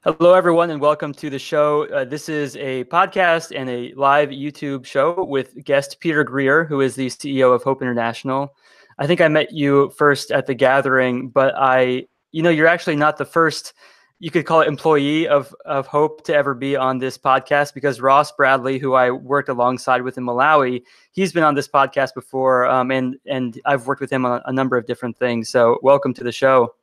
Hello, everyone, and welcome to the show. This is a podcast and a live YouTube show with guest Peter Greer, who is the CEO of Hope International. I think I met you first at the gathering, but you're actually not the first, you could call it employee of Hope to ever be on this podcast, because Ross Bradley, who I worked alongside with in Malawi, he's been on this podcast before, and I've worked with him on a number of different things. So welcome to the show.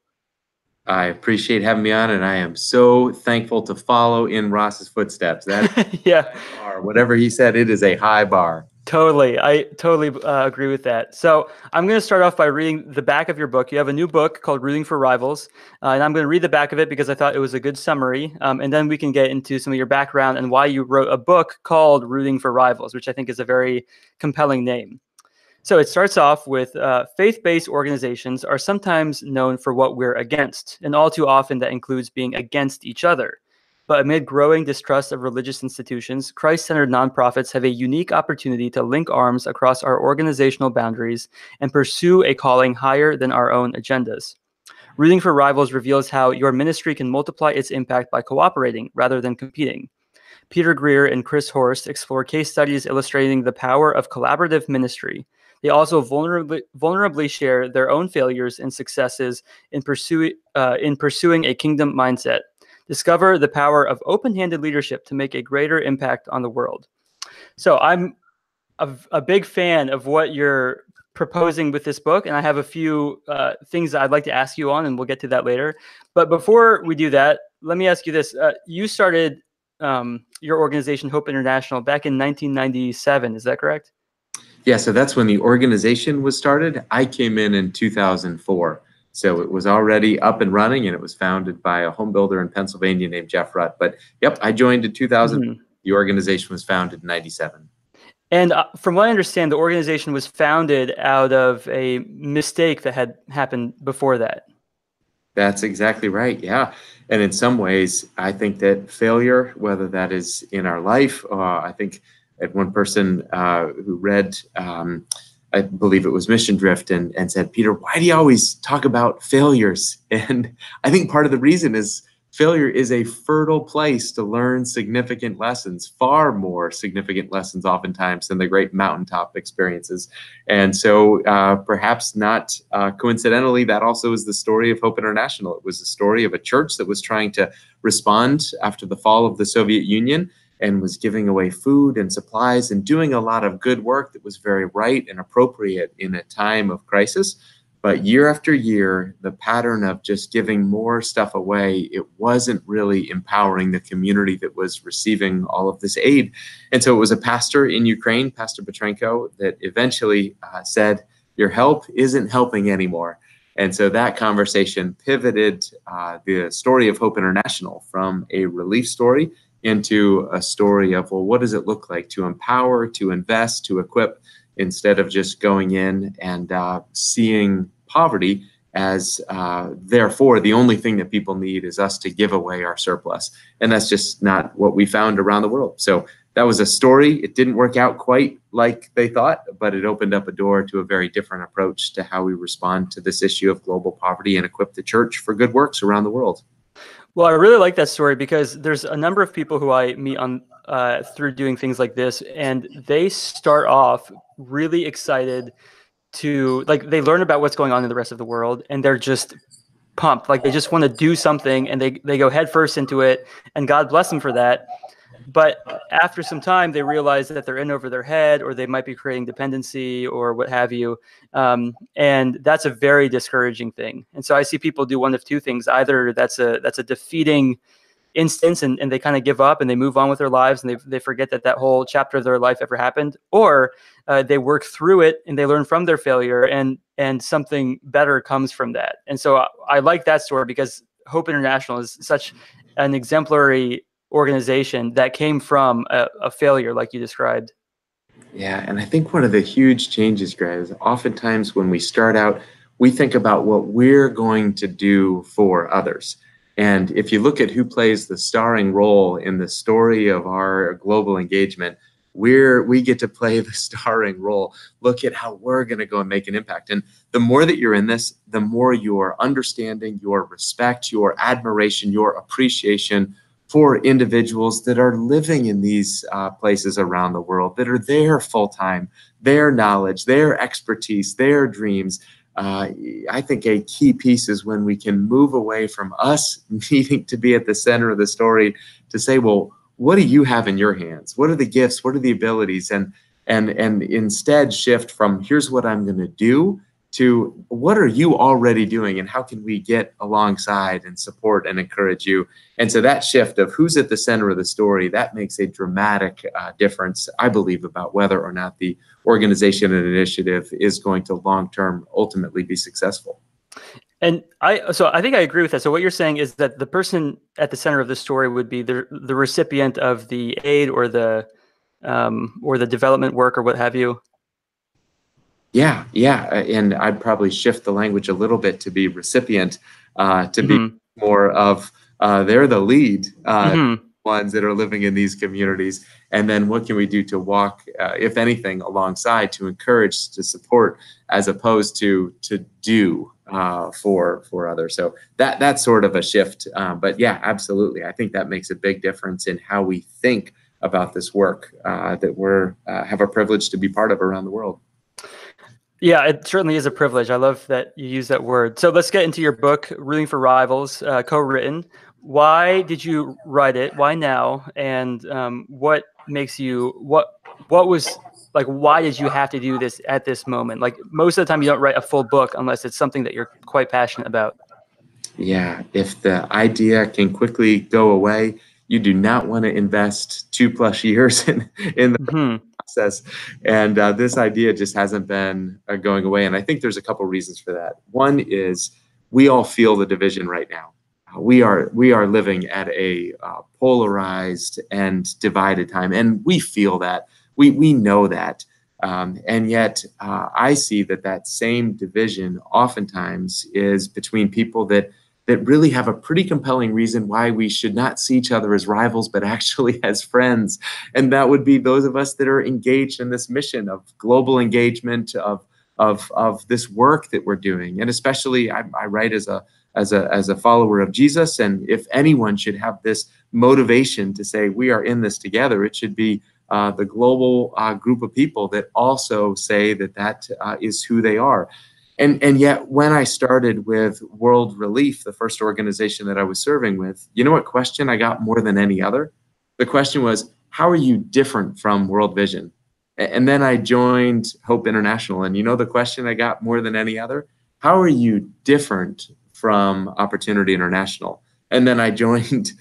I appreciate having me on, and I am so thankful to follow in Ross's footsteps. That is Yeah. bar. Whatever he said, it is a high bar. Totally. I totally agree with that. So I'm going to start off by reading the back of your book. You have a new book called Rooting for Rivals, and I'm going to read the back of it because I thought it was a good summary, and then we can get into some of your background and why you wrote a book called Rooting for Rivals, which I think is a very compelling name. So it starts off with faith-based organizations are sometimes known for what we're against, and all too often that includes being against each other. But amid growing distrust of religious institutions, Christ-centered nonprofits have a unique opportunity to link arms across our organizational boundaries and pursue a calling higher than our own agendas. Rooting for Rivals reveals how your ministry can multiply its impact by cooperating rather than competing. Peter Greer and Chris Horst explore case studies illustrating the power of collaborative ministry. They also vulnerably share their own failures and successes in pursuing a kingdom mindset. Discover the power of open-handed leadership to make a greater impact on the world. So I'm a big fan of what you're proposing with this book, and I have a few things that I'd like to ask you on, and we'll get to that later. But before we do that, let me ask you this. You started your organization, Hope International, back in 1997. Is that correct? Yeah, so that's when the organization was started. I came in 2004. So it was already up and running, and it was founded by a home builder in Pennsylvania named Jeff Rutt. But yep, I joined in 2000. Mm-hmm. The organization was founded in 97. And from what I understand, the organization was founded out of a mistake that had happened before that. That's exactly right. Yeah. And in some ways, I think that failure, whether that is in our life, I think I had one person who read, I believe it was Mission Drift, and said, Peter, why do you always talk about failures? And I think part of the reason is failure is a fertile place to learn significant lessons, far more significant lessons oftentimes than the great mountaintop experiences. And so perhaps not coincidentally, that also is the story of Hope International. It was the story of a church that was trying to respond after the fall of the Soviet Union and was giving away food and supplies and doing a lot of good work that was very right and appropriate in a time of crisis. But year after year, the pattern of just giving more stuff away, it wasn't really empowering the community that was receiving all of this aid. And so it was a pastor in Ukraine, Pastor Petrenko, that eventually said, your help isn't helping anymore. And so that conversation pivoted the story of Hope International from a relief story into a story of, well, what does it look like to empower, to invest, to equip, instead of just going in and seeing poverty as therefore the only thing that people need is us to give away our surplus. And that's just not what we found around the world. So that was a story. It didn't work out quite like they thought, but it opened up a door to a very different approach to how we respond to this issue of global poverty and equip the church for good works around the world. Well, I really like that story because there's a number of people who I meet on through doing things like this, and they start off really excited to, like, they learn about what's going on in the rest of the world, and they're just pumped. Like, they just want to do something, and they go headfirst into it, and God bless them for that. But after some time, they realize that they're in over their head, or they might be creating dependency or what have you. And that's a very discouraging thing. And so I see people do one of two things. Either that's a defeating instance, and they kind of give up and they move on with their lives, and they forget that whole chapter of their life ever happened, or they work through it and they learn from their failure, and something better comes from that. And so I like that story because Hope International is such an exemplary organization that came from a failure like you described. Yeah, and I think one of the huge changes, Greg, is oftentimes when we start out, we think about what we're going to do for others. And if you look at who plays the starring role in the story of our global engagement, we get to play the starring role. Look at how we're going to go and make an impact. And the more that you're in this, the more your understanding, your respect, your admiration, your appreciation for individuals that are living in these places around the world, that are there full time, their knowledge, their expertise, their dreams. I think a key piece is when we can move away from us needing to be at the center of the story to say, well, what do you have in your hands? What are the gifts? What are the abilities? And instead shift from here's what I'm going to do to what are you already doing, and how can we get alongside and support and encourage you? And so that shift of who's at the center of the story, that makes a dramatic difference, I believe, about whether or not the organization and initiative is going to long-term ultimately be successful. And so I think I agree with that. So what you're saying is that the person at the center of the story would be the recipient of the aid or the development work or what have you. Yeah. And I'd probably shift the language a little bit to be recipient, to be more of they're the lead ones that are living in these communities. And then what can we do to walk, if anything, alongside, to encourage, to support, as opposed to do for others. So that's sort of a shift. But yeah, absolutely. I think that makes a big difference in how we think about this work that we're have a privilege to be part of around the world. Yeah, it certainly is a privilege. I love that you use that word. So let's get into your book, Rooting for Rivals, co-written. Why did you write it? Why now? And what makes you, what was, like, why did you have to do this at this moment? Like, most of the time you don't write a full book unless it's something that you're quite passionate about. Yeah, if the idea can quickly go away, you do not want to invest 2+ years in the process. And this idea just hasn't been going away. And I think there's a couple reasons for that. One is we all feel the division right now. We are living at a polarized and divided time, and we feel that. We know that. And yet I see that same division oftentimes is between people that really have a pretty compelling reason why we should not see each other as rivals, but actually as friends. And that would be those of us that are engaged in this mission of global engagement, of this work that we're doing. And especially I write as a follower of Jesus. And if anyone should have this motivation to say we are in this together, it should be the global group of people that also say that is who they are. And yet when I started with World Relief, the first organization that I was serving with, you know what question I got more than any other? The question was, how are you different from World Vision? And then I joined Hope International. And you know the question I got more than any other? How are you different from Opportunity International? And then I joined,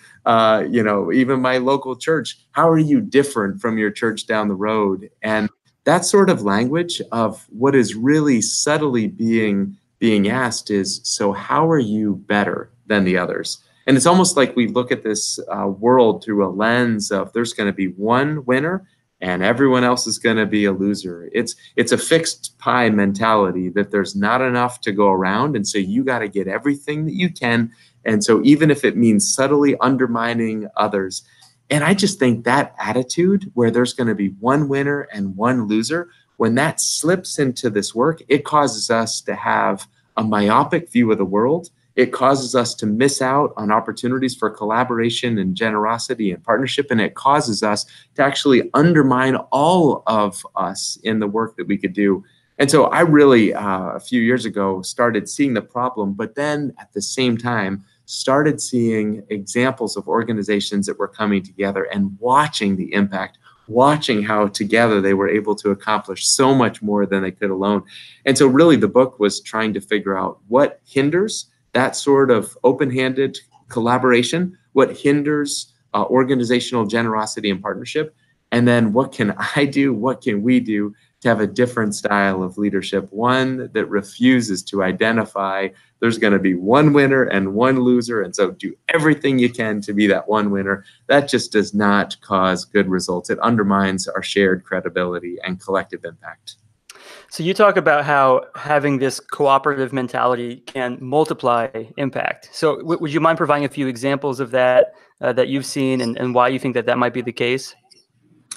even my local church. How are you different from your church down the road? And that sort of language of what is really subtly being asked is, so how are you better than the others? And it's almost like we look at this world through a lens of there's going to be one winner and everyone else is going to be a loser. It's a fixed pie mentality that there's not enough to go around. And so you got to get everything that you can. And so even if it means subtly undermining others, and I just think that attitude where there's going to be one winner and one loser, when that slips into this work, it causes us to have a myopic view of the world. It causes us to miss out on opportunities for collaboration and generosity and partnership. And it causes us to actually undermine all of us in the work that we could do. And so I really, a few years ago, started seeing the problem, but then at the same time, started seeing examples of organizations that were coming together and watching the impact, watching how together they were able to accomplish so much more than they could alone. And so really the book was trying to figure out what hinders that sort of open-handed collaboration, what hinders organizational generosity and partnership, and then what can I do, what can we do to have a different style of leadership, one that refuses to identify there's going to be one winner and one loser, and so do everything you can to be that one winner. That just does not cause good results. It undermines our shared credibility and collective impact. So you talk about how having this cooperative mentality can multiply impact. So would you mind providing a few examples of that that you've seen and why you think that might be the case?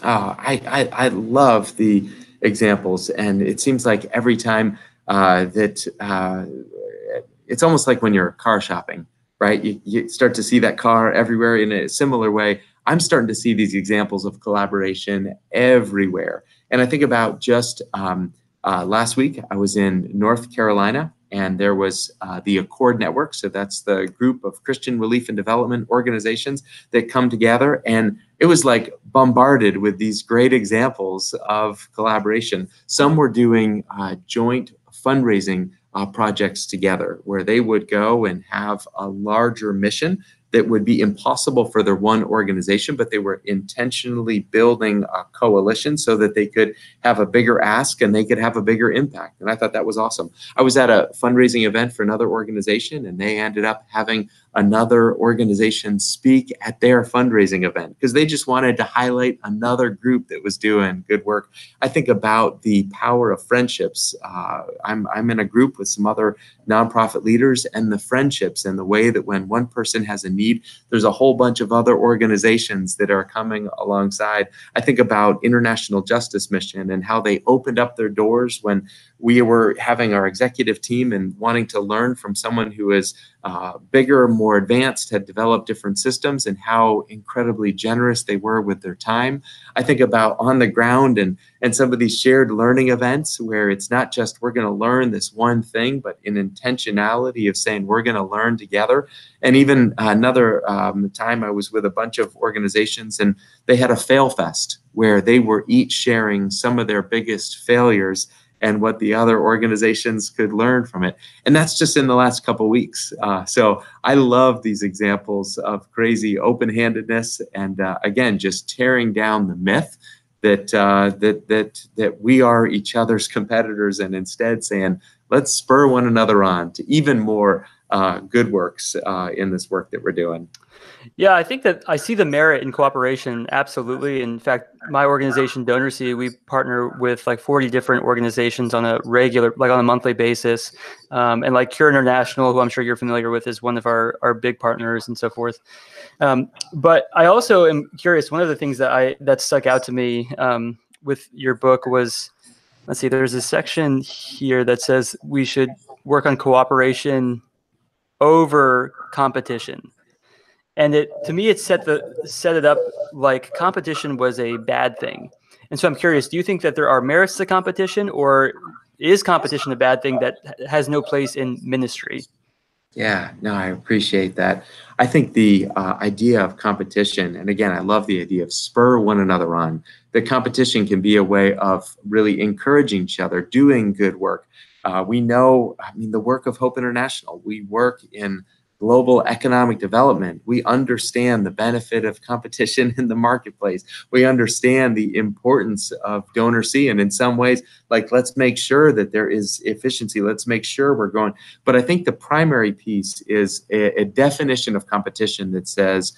I love the examples, and it seems like every time that it's almost like when you're car shopping, right? You start to see that car everywhere in a similar way. I'm starting to see these examples of collaboration everywhere. And I think about just last week, I was in North Carolina, and there was the Accord Network. So that's the group of Christian relief and development organizations that come together. And it was like bombarded with these great examples of collaboration. Some were doing joint fundraising projects together, where they would go and have a larger mission that would be impossible for their one organization, but they were intentionally building a coalition so that they could have a bigger ask and they could have a bigger impact. And I thought that was awesome. I was at a fundraising event for another organization, and they ended up having another organization speak at their fundraising event because they just wanted to highlight another group that was doing good work. I think about the power of friendships. I'm in a group with some other nonprofit leaders, and the friendships and the way that when one person has a need, there's a whole bunch of other organizations that are coming alongside. I think about International Justice Mission and how they opened up their doors when we were having our executive team and wanting to learn from someone who is bigger, more advanced, had developed different systems, and how incredibly generous they were with their time. I think about on the ground and some of these shared learning events where it's not just we're going to learn this one thing, but an intentionality of saying we're going to learn together. And even another time I was with a bunch of organizations, and they had a fail fest where they were each sharing some of their biggest failures and what the other organizations could learn from it. And that's just in the last couple of weeks. So I love these examples of crazy open-handedness and again, just tearing down the myth that we are each other's competitors, and instead saying, let's spur one another on to even more good works in this work that we're doing. Yeah, I think that I see the merit in cooperation. Absolutely. In fact, my organization, DonorSee, we partner with like 40 different organizations on a regular, like on a monthly basis. And like Cure International, who I'm sure you're familiar with, is one of our big partners and so forth. But I also am curious, one of the things that stuck out to me with your book was, let's see, there's a section here that says we should work on cooperation over competition. And to me, it set it up like competition was a bad thing. And so I'm curious, do you think that there are merits to competition, or is competition a bad thing that has no place in ministry? Yeah, no, I appreciate that. I think the idea of competition, and again, I love the idea of spur one another on. The competition can be a way of really encouraging each other, doing good work. We know, I mean, the work of Hope International, we work in global economic development. We understand the benefit of competition in the marketplace. We understand the importance of DonorSee, and in some ways, like, let's make sure that there is efficiency. Let's make sure we're going. But I think the primary piece is a definition of competition that says,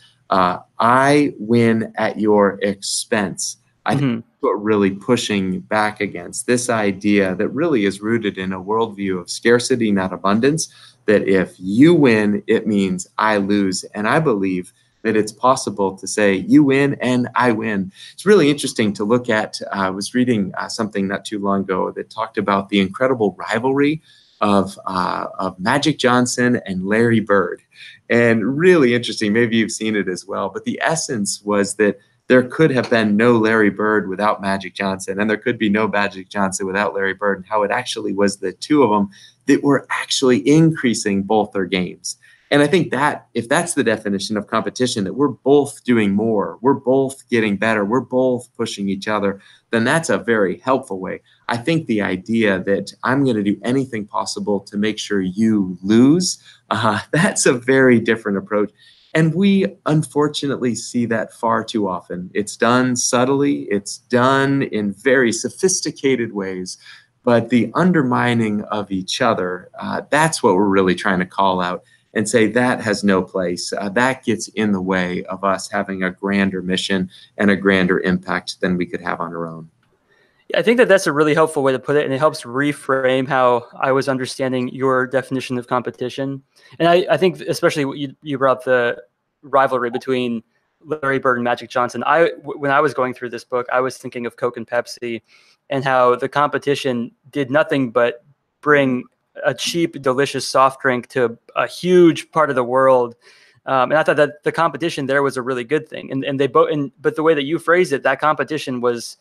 I win at your expense. I think what we're really pushing back against this idea that really is rooted in a worldview of scarcity, not abundance, that if you win, it means I lose. And I believe that it's possible to say you win and I win. It's really interesting to look at. I was reading something not too long ago that talked about the incredible rivalry of Magic Johnson and Larry Bird. And really interesting, maybe you've seen it as well, but the essence was that there could have been no Larry Bird without Magic Johnson, and there could be no Magic Johnson without Larry Bird, and how it actually was the two of them that were actually increasing both their games. And I think that if that's the definition of competition, that we're both doing more, we're both getting better, we're both pushing each other, then that's a very helpful way. I think the idea that I'm going to do anything possible to make sure you lose, that's a very different approach. And we unfortunately see that far too often. It's done subtly, it's done in very sophisticated ways, but the undermining of each other, that's what we're really trying to call out and say that has no place. That gets in the way of us having a grander mission and a grander impact than we could have on our own. I think that that's a really helpful way to put it, and it helps reframe how I was understanding your definition of competition. And I think especially what you brought up, the rivalry between Larry Bird and Magic Johnson. When I was going through this book, I was thinking of Coke and Pepsi and how the competition did nothing but bring a cheap, delicious soft drink to a huge part of the world. And I thought that the competition there was a really good thing. And they both, but the way that you phrased it, that competition was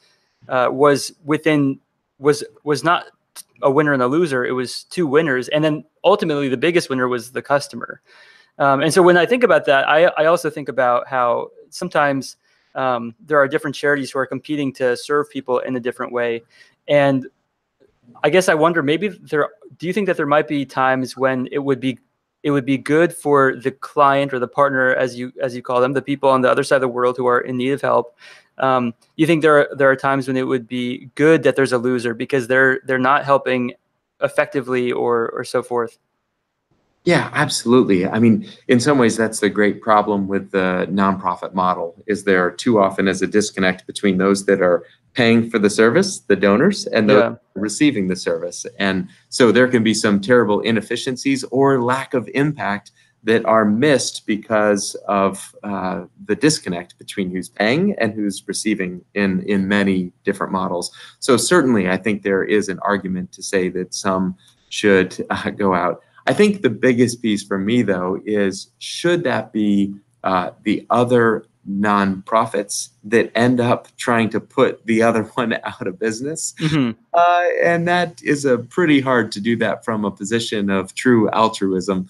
not a winner and a loser. It was two winners. And then ultimately the biggest winner was the customer. And so when I think about that, I also think about how sometimes there are different charities who are competing to serve people in a different way. And I guess I wonder, do you think that there might be times when it would be good for the client or the partner, as you call them, the people on the other side of the world who are in need of help? You think there are times when it would be good that there's a loser because they're not helping effectively or so forth? Yeah, absolutely. I mean, in some ways, that's the great problem with the nonprofit model, is there too often is a disconnect between those that are paying for the service, the donors, and those receiving the service. And so there can be some terrible inefficiencies or lack of impact that are missed because of the disconnect between who's paying and who's receiving in many different models. So certainly, I think there is an argument to say that some should go out. I think the biggest piece for me, though, is should that be the other nonprofits that end up trying to put the other one out of business? Mm-hmm. And that is a pretty hard to do that from a position of true altruism,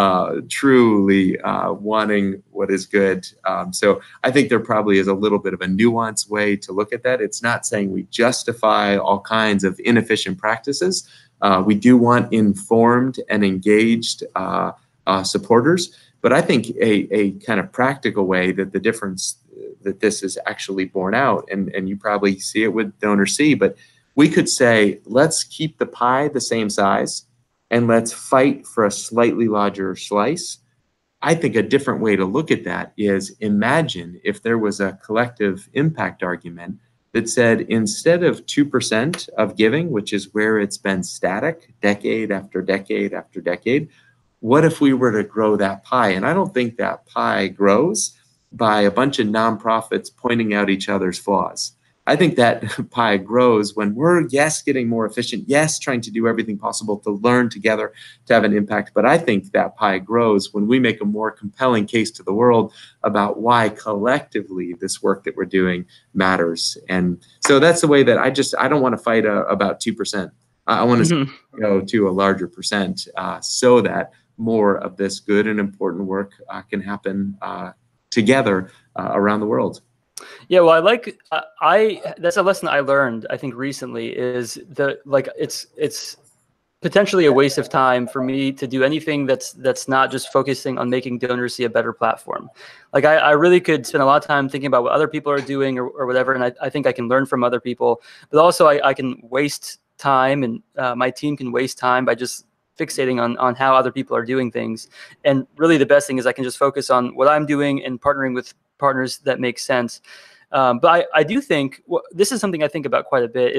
truly wanting what is good. So I think there probably is a little bit of a nuanced way to look at that. It's not saying we justify all kinds of inefficient practices. We do want informed and engaged supporters, but I think a kind of practical way that the difference that this is actually borne out, and you probably see it with DonorSee, but we could say, let's keep the pie the same size and let's fight for a slightly larger slice. I think a different way to look at that is, imagine if there was a collective impact argument that said, instead of 2% of giving, which is where it's been static decade after decade after decade, what if we were to grow that pie? And I don't think that pie grows by a bunch of nonprofits pointing out each other's flaws. I think that pie grows when we're, yes, getting more efficient, yes, trying to do everything possible to learn together to have an impact. But I think that pie grows when we make a more compelling case to the world about why collectively this work that we're doing matters. And so that's the way that I don't want to fight about 2%. I want to go to a larger percent so that more of this good and important work can happen together around the world. Yeah, well, that's a lesson I learned, I think, recently, is it's potentially a waste of time for me to do anything that's not just focusing on making DonorSee a better platform. Like I really could spend a lot of time thinking about what other people are doing or whatever, and I think I can learn from other people, but also I can waste time, and my team can waste time by just fixating on how other people are doing things. And really the best thing is I can just focus on what I'm doing and partnering with partners that make sense. But I do think this is something I think about quite a bit,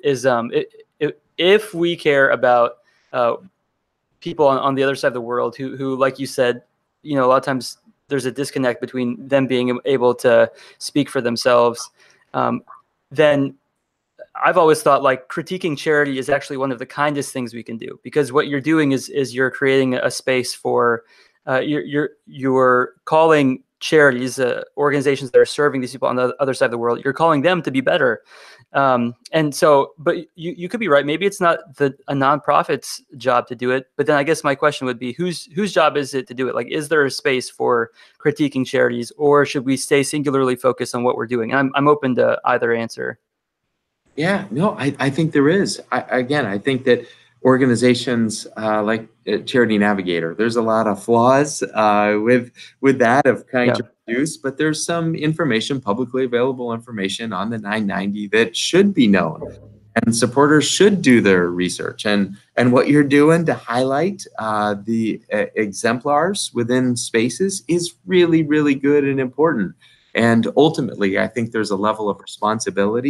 if we care about people on the other side of the world who, like you said, a lot of times there's a disconnect between them being able to speak for themselves, then I've always thought like critiquing charity is actually one of the kindest things we can do, because what you're doing is you're creating a space for you're calling charities, organizations that are serving these people on the other side of the world, you're calling them to be better. And so, but you could be right. Maybe it's not a nonprofit's job to do it. But then I guess my question would be, whose job is it to do it? Like, is there a space for critiquing charities, or should we stay singularly focused on what we're doing? And I'm open to either answer. Yeah, no, I think there is. I think that organizations like Charity Navigator, there's a lot of flaws with that of kind to produce, but there's some information, publicly available information on the 990 that should be known, and supporters should do their research. And what you're doing to highlight the exemplars within spaces is really, really good and important. And ultimately, I think there's a level of responsibility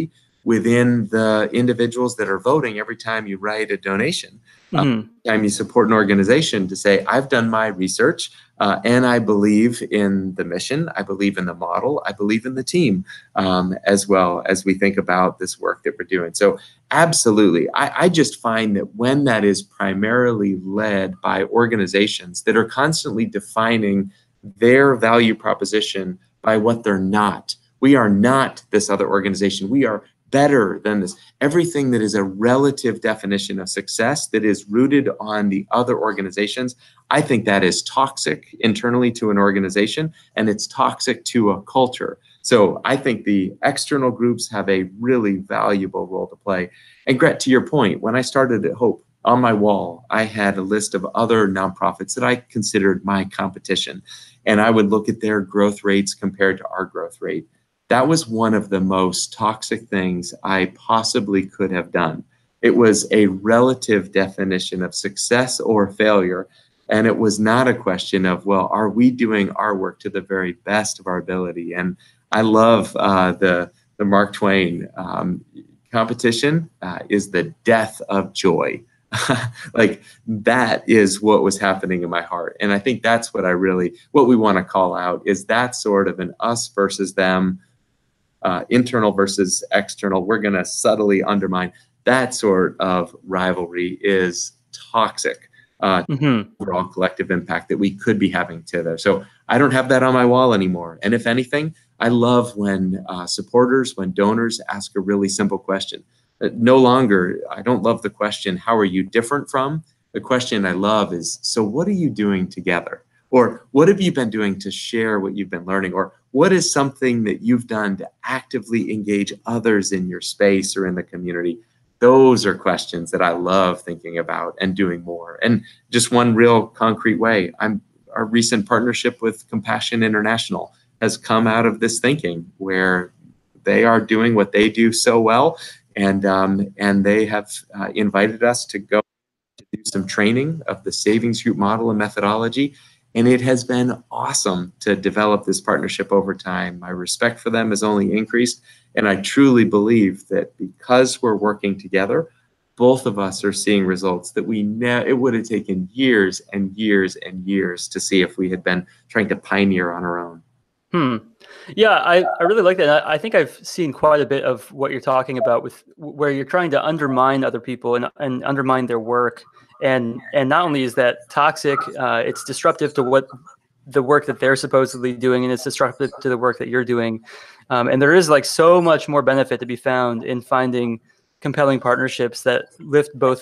within the individuals that are voting every time you write a donation. Mhm. Time you support an organization to say, I've done my research and I believe in the mission, I believe in the model, I believe in the team, as well as we think about this work that we're doing. So absolutely, I just find that when that is primarily led by organizations that are constantly defining their value proposition by what they're not. We are not this other organization. We are better than this. Everything that is a relative definition of success that is rooted on the other organizations, I think that is toxic internally to an organization, and it's toxic to a culture. So I think the external groups have a really valuable role to play. And Gret, to your point, when I started at Hope, on my wall, I had a list of other nonprofits that I considered my competition. And I would look at their growth rates compared to our growth rate. That was one of the most toxic things I possibly could have done. It was a relative definition of success or failure. And it was not a question of, well, are we doing our work to the very best of our ability? And I love the Mark Twain competition is the death of joy. Like that is what was happening in my heart. And I think that's what we want to call out is that sort of an us versus them, internal versus external. We're going to subtly undermine that sort of rivalry is toxic overall collective impact that we could be having together. So I don't have that on my wall anymore. And if anything, I love when supporters, when donors ask a really simple question. No longer, I don't love the question, how are you different from? The question I love is, so what are you doing together? Or what have you been doing to share what you've been learning? Or what is something that you've done to actively engage others in your space or in the community? Those are questions that I love thinking about and doing more. And just one real concrete way, our recent partnership with Compassion International has come out of this thinking where they are doing what they do so well. And they have invited us to go to do some training of the savings group model and methodology. And it has been awesome to develop this partnership over time. My respect for them has only increased. And I truly believe that because we're working together, both of us are seeing results that it would have taken years and years and years to see if we had been trying to pioneer on our own. Yeah, I really like that. I think I've seen quite a bit of what you're talking about with where you're trying to undermine other people and undermine their work. And not only is that toxic, it's disruptive to what the work that they're supposedly doing, and it's disruptive to the work that you're doing. And there is like so much more benefit to be found in finding compelling partnerships that lift both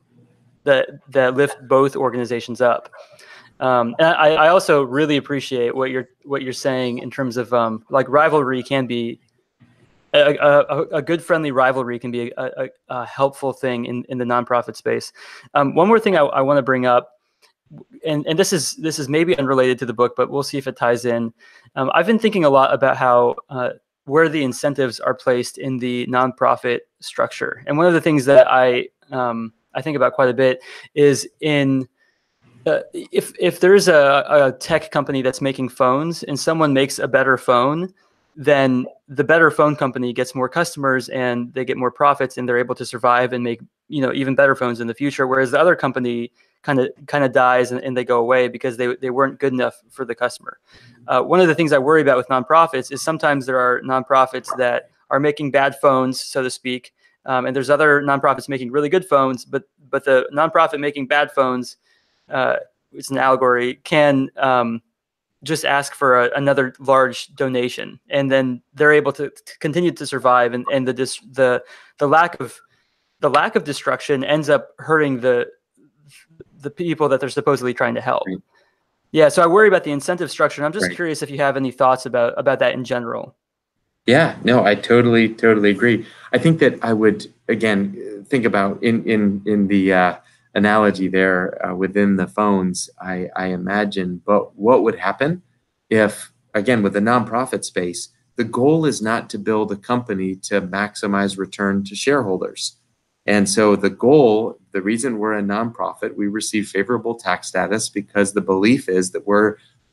organizations up. And I also really appreciate what you're saying in terms of like rivalry can be a good friendly rivalry can be a helpful thing in the nonprofit space. One more thing I want to bring up, and this is maybe unrelated to the book, but we'll see if it ties in. I've been thinking a lot about how where the incentives are placed in the nonprofit structure, and one of the things that I think about quite a bit is in if there's a tech company that's making phones and someone makes a better phone, then the better phone company gets more customers and they get more profits and they're able to survive and make even better phones in the future. Whereas the other company kind of dies and they go away because they weren't good enough for the customer. One of the things I worry about with nonprofits is sometimes there are nonprofits that are making bad phones, so to speak, and there's other nonprofits making really good phones, but the nonprofit making bad phones, it's an allegory, can just ask for another large donation, and then they're able to continue to survive. And the lack of destruction ends up hurting the people that they're supposedly trying to help. Right. Yeah, so I worry about the incentive structure. And I'm just Right. curious if you have any thoughts about that in general. Yeah, no, I totally agree. I think that I would again think about in the analogy there within the phones. I imagine, but what would happen if, again, with the nonprofit space, the goal is not to build a company to maximize return to shareholders. And so the reason we're a nonprofit, we receive favorable tax status because the belief is that we're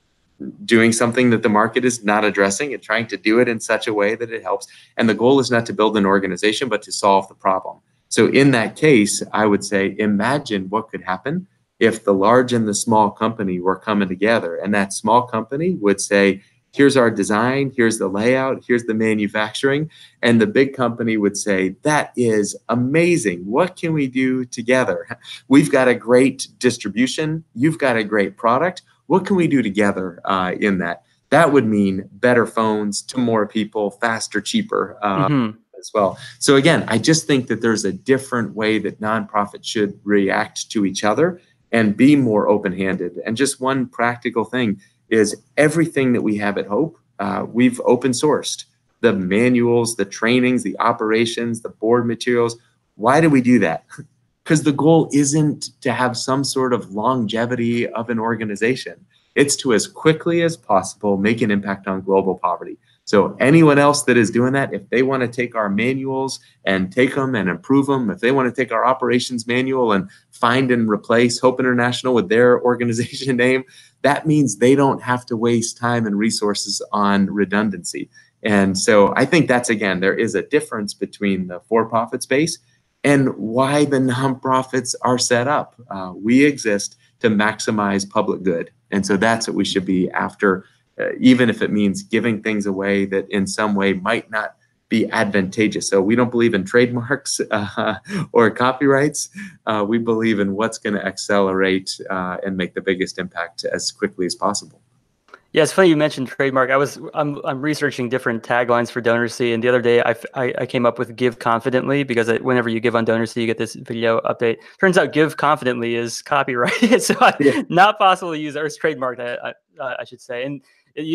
doing something that the market is not addressing and trying to do it in such a way that it helps. And the goal is not to build an organization, but to solve the problem. So in that case, I would say, imagine what could happen if the large and the small company were coming together, and that small company would say, here's our design, here's the layout, here's the manufacturing. And the big company would say, that is amazing. What can we do together? We've got a great distribution. You've got a great product. What can we do together in that? That would mean better phones to more people, faster, cheaper as well. So again, I just think that there's a different way that nonprofits should react to each other and be more open-handed. And just one practical thing is everything that we have at Hope, we've open sourced. The manuals, the trainings, the operations, the board materials. Why do we do that? Because the goal isn't to have some sort of longevity of an organization. It's to, as quickly as possible, make an impact on global poverty. So anyone else that is doing that, if they want to take our manuals and take them and improve them, if they want to take our operations manual and find and replace Hope International with their organization name, that means they don't have to waste time and resources on redundancy. And so I think that's, again, there is a difference between the for-profit space and why the nonprofits are set up. We exist to maximize public good. And so that's what we should be after, even if it means giving things away that in some way might not be advantageous. So we don't believe in trademarks or copyrights. We believe in what's going to accelerate and make the biggest impact as quickly as possible. Yeah, it's funny you mentioned trademark. I'm researching different taglines for DonorSee, and the other day I came up with "Give Confidently" because whenever you give on DonorSee, you get this video update. Turns out "Give Confidently" is copyrighted, so not possible to use, or it's trademarked. I should say, and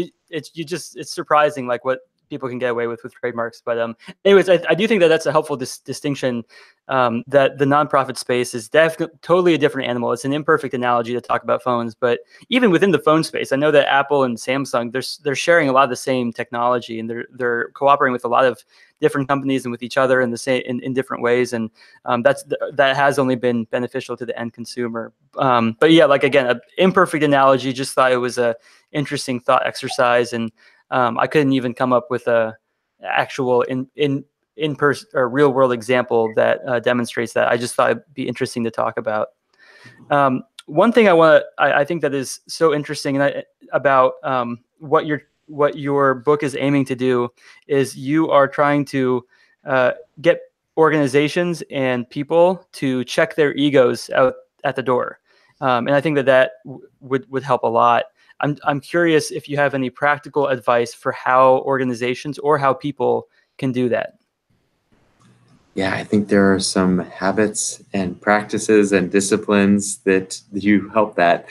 it's surprising like what people can get away with trademarks. But anyways, I do think that that's a helpful distinction, that the nonprofit space is definitely totally a different animal. It's an imperfect analogy to talk about phones, but even within the phone space, I know that Apple and Samsung, they're sharing a lot of the same technology, and they're cooperating with a lot of different companies and with each other in the same in different ways, and that has only been beneficial to the end consumer. But yeah, like again, an imperfect analogy. Just thought it was a interesting thought exercise, and I couldn't even come up with a actual in person or real world example that demonstrates that. I just thought it'd be interesting to talk about. One thing I think that is so interesting about what your book is aiming to do is you are trying to get organizations and people to check their egos out at the door, and I think that would help a lot. I'm curious if you have any practical advice for how organizations or how people can do that. Yeah, I think there are some habits and practices and disciplines that you help that.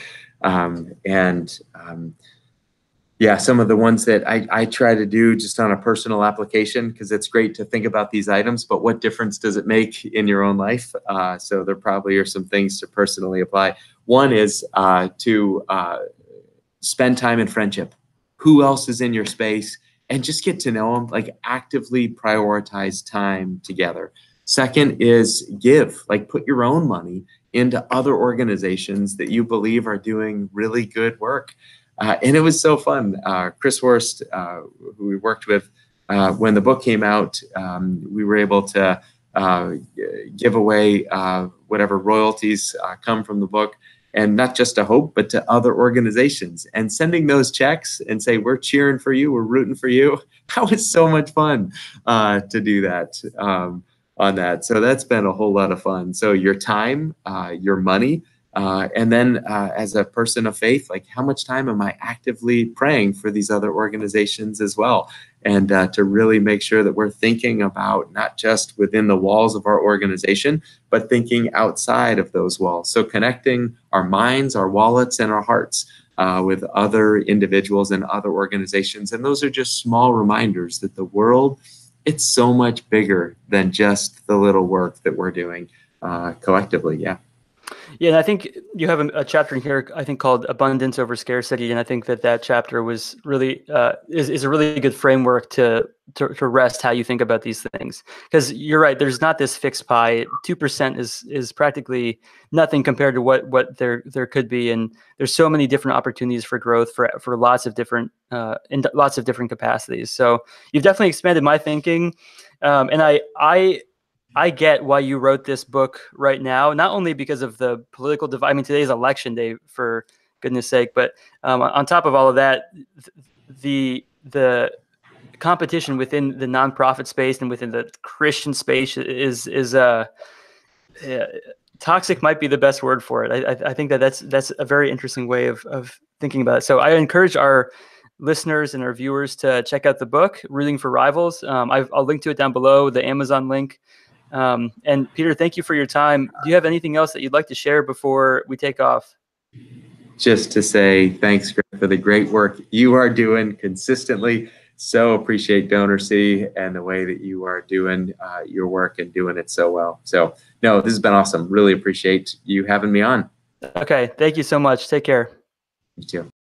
Yeah, some of the ones that I try to do just on a personal application, because it's great to think about these items, but what difference does it make in your own life? So there probably are some things to personally apply. One is to spend time in friendship. Who else is in your space? And just get to know them, like actively prioritize time together. Second is give, like put your own money into other organizations that you believe are doing really good work. And it was so fun. Chris Horst, who we worked with when the book came out, we were able to give away whatever royalties come from the book. And not just to Hope, but to other organizations, and sending those checks and say, we're cheering for you, we're rooting for you. That was so much fun to do that on that. So that's been a whole lot of fun. So your time, your money, and then as a person of faith, like how much time am I actively praying for these other organizations as well? And to really make sure that we're thinking about not just within the walls of our organization, but thinking outside of those walls. So connecting our minds, our wallets, and our hearts with other individuals and other organizations. And those are just small reminders that the world, it's so much bigger than just the little work that we're doing collectively. Yeah. Yeah, and I think you have a chapter in here, I think, called "Abundance Over Scarcity," and I think that chapter was really is a really good framework to rest how you think about these things. Because you're right, there's not this fixed pie. 2% is practically nothing compared to what there could be, and there's so many different opportunities for growth for lots of different in lots of different capacities. So you've definitely expanded my thinking, and I get why you wrote this book right now, not only because of the political divide. I mean, today's election day, for goodness sake, but on top of all of that, the competition within the nonprofit space and within the Christian space is toxic. Might be the best word for it. I think that's a very interesting way of thinking about it. So I encourage our listeners and our viewers to check out the book, Rooting for Rivals. I'll link to it down below, the Amazon link. And Peter, thank you for your time. Do you have anything else that you'd like to share before we take off? Just to say thanks for the great work you are doing consistently. So appreciate DonorSee and the way that you are doing your work and doing it so well. So no, this has been awesome. Really appreciate you having me on. Okay. Thank you so much. Take care. You too.